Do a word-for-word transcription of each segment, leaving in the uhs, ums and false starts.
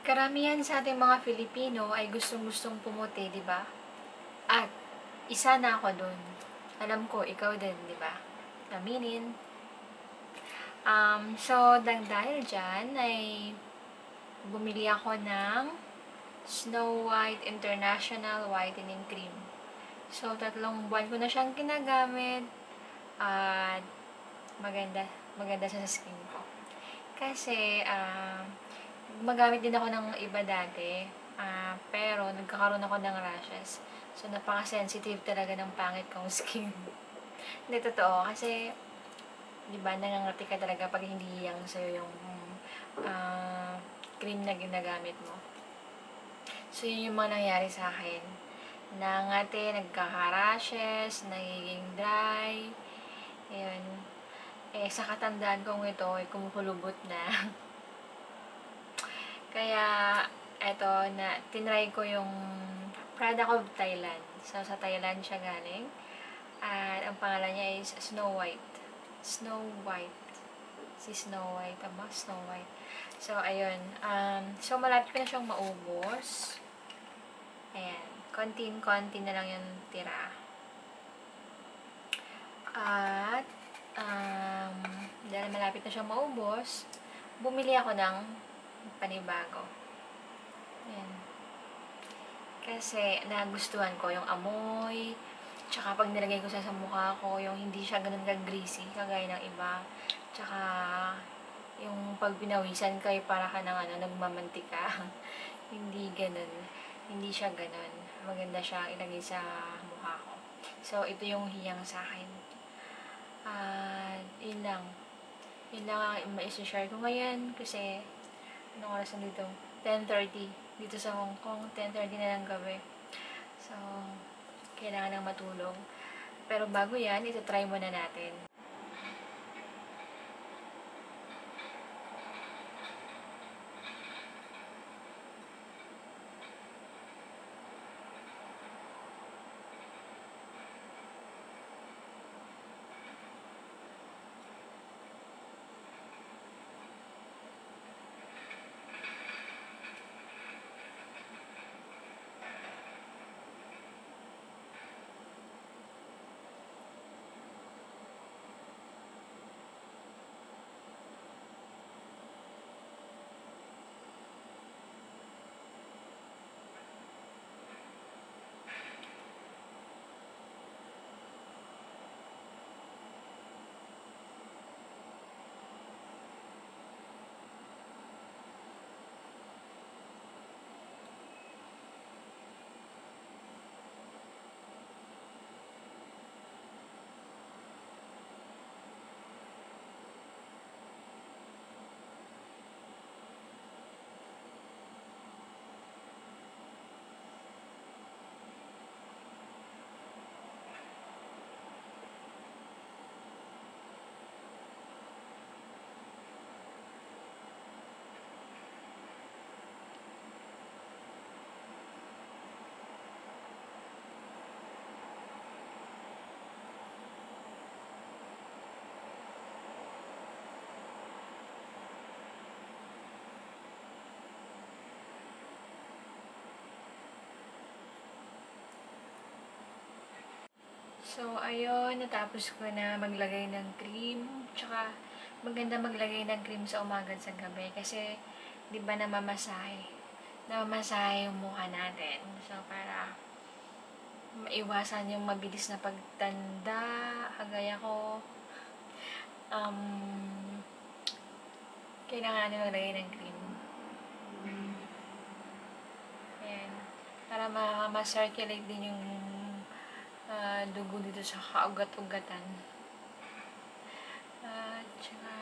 Karamihan sa ating mga Filipino ay gustong-gustong pumuti, di ba? At isa na ako dun. Alam ko, ikaw din, di ba? Aminin. Um, so, dang dahil dyan, ay bumili ako ng Snow White International Whitening Cream. So, tatlong buwan ko na siyang ginagamit. At maganda, maganda siya sa skin ko. Kasi, ah, uh, magamit din ako ng iba dati, uh, pero nagkakaroon ako ng rashes. So, napaka-sensitive talaga ng pangit kong skin. Hindi, totoo. Kasi, di ba, nangangati ka talaga pag hindi yang sa'yo yung uh, cream na ginagamit mo. So, yun yung mga nangyari sa akin. Nangangati, nagkaka-rashes, nagiging dry. Ayun. Eh, sa katandaan kong ito, ay kumukulubot na. Kaya, eto, na, tinry ko yung product of Thailand. So, sa Thailand siya galing. At ang pangalan niya is Snow White. Snow White. Si Snow White. Aba, Snow White. So, ayun. Um, so, malapit ko na siyang maubos. Ayan. Konting-konti na lang yung tira. At, um, dahil malapit na siyang maubos, bumili ako ng panibago. Ayan. Kasi, nagustuhan ko yung amoy, tsaka pag nilagay ko siya sa mukha ko, yung hindi siya ganun ka-greasy, kagaya ng iba. Tsaka, yung pag pinawisan ka, para ka ng ano, nagmamantika. Hindi ganun. Hindi siya ganun. Maganda siya ilagay sa mukha ko. So, ito yung hiyang sa akin. At, uh, yun lang. Yun lang ang ma-share ko ngayon kasi anong oras na dito? ten thirty. Dito sa Hong Kong, ten thirty na ng gabi. So, kailangan ng matulog. Pero bago yan, ito try muna natin. So, ayun, natapos ko na maglagay ng cream. Tsaka, maganda maglagay ng cream sa umaga at sa gabi. Kasi, di ba namamasahe? Namamasahe yung mukha natin. So, para maiwasan yung mabilis na pagtanda. Kagaya ko. Um, kailangan natin maglagay ng cream. Ayan. Para ma-circulate din yung Uh, dugo dito sa kaugat-ugatan. At uh, saka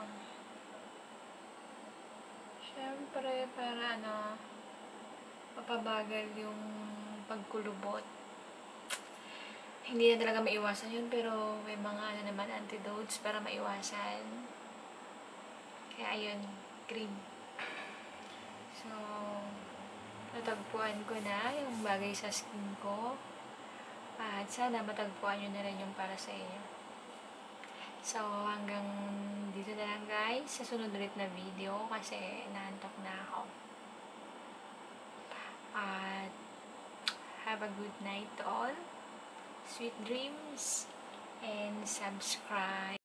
syempre para ano mapabagal yung pagkulubot. Hindi na talaga maiwasan yun, pero may mga ano naman antidotes para maiwasan. Kaya ayun, cream. So, natagpuan ko na yung bagay sa skin ko. At sana matagpuan nyo na rin yung para sa inyo. So, hanggang dito na lang guys. Sa sunod ulit na video kasi naantok na ako. have a good night to all. Sweet dreams. And subscribe.